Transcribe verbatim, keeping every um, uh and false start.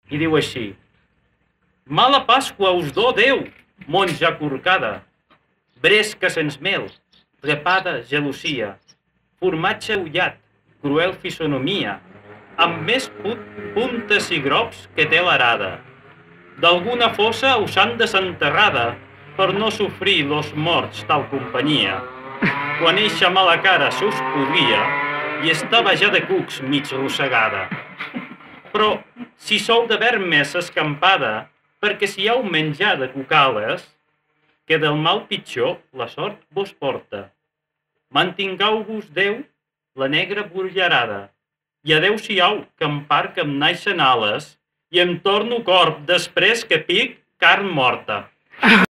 i diu així: Mala Pasqua us do, Déu, monja corcada, bresca sens mel, trepada gelosia, formatge ullat, cruel fisonomia, amb més puntes i grops que té l'arada. D'alguna fossa us han desenterrada per no sofrir los morts tal companyia. Quan eixa mala cara s'us podria i estava ja de cucs mig rossegada. Però si sou de vermes escampada, perquè si heu menjar de cucales, que del mal pitjor la sort vos porta. Mantingau-vos, Déu, la negra burllarada, i adeu-siau, que em parc em naixen ales i em torno corb després que pic carn morta.